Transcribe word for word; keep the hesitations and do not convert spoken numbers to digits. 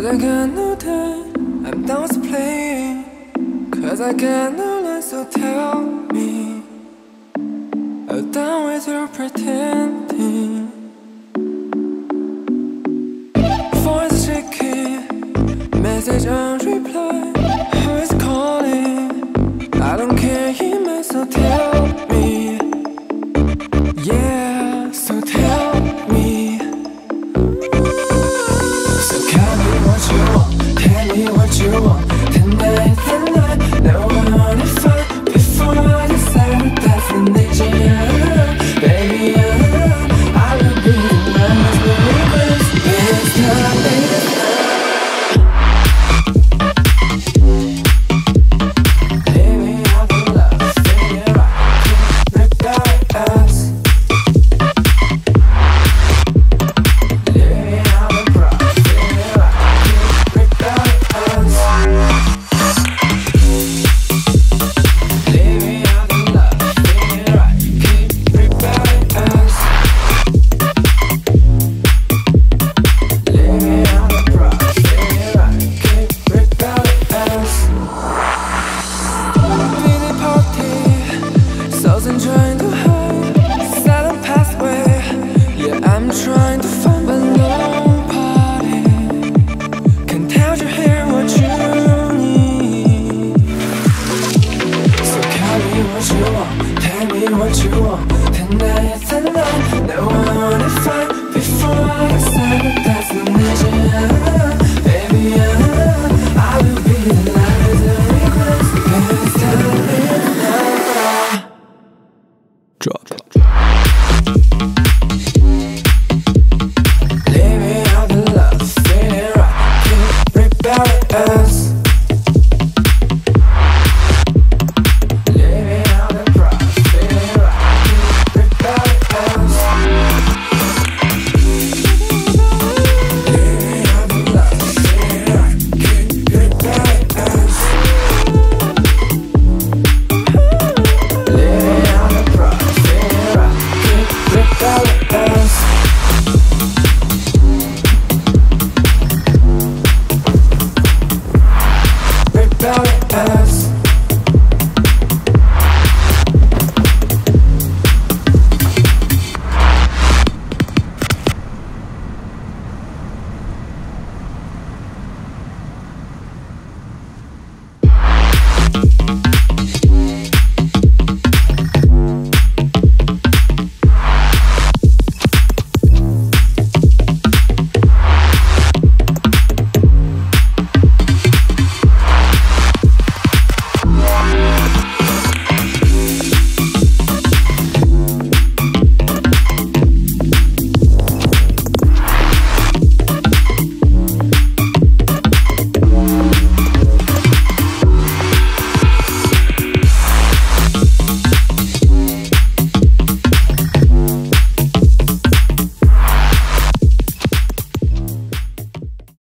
Cause I got no time, I'm done with playing. Cause I got no lines, so tell me, I'm done with your pretending. Voice shaking, message on reply. Who is calling? I don't care, he might, so tell me. Yeah, so tell me. So tell me what you want, tell me what you want. Tonight, tonight, no one on the phone. Before I decide the destination, baby, uh, I will be the one who's really close. It's time, baby. Trying to hide silent pathway. Yeah, I'm trying to find, but nobody can tell you here what you need. So tell me what you want, tell me what you want. Tonight, tonight, no one wanna fight before I decide the destination. Baby, uh, I will be the light of the regrets. Cause it's time to live now. Drop.